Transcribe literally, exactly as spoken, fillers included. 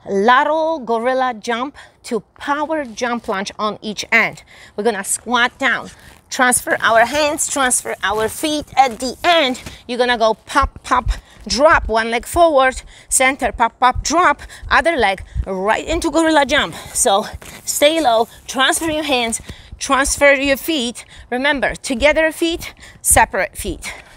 lateral gorilla jump to power jump lunge on each end. We're gonna squat down, transfer our hands, transfer our feet. At the end, you're gonna go pop, pop, drop, one leg forward, center, pop, pop, drop, other leg right into gorilla jump. So stay low, transfer your hands, transfer your feet. Remember, together feet, separate feet.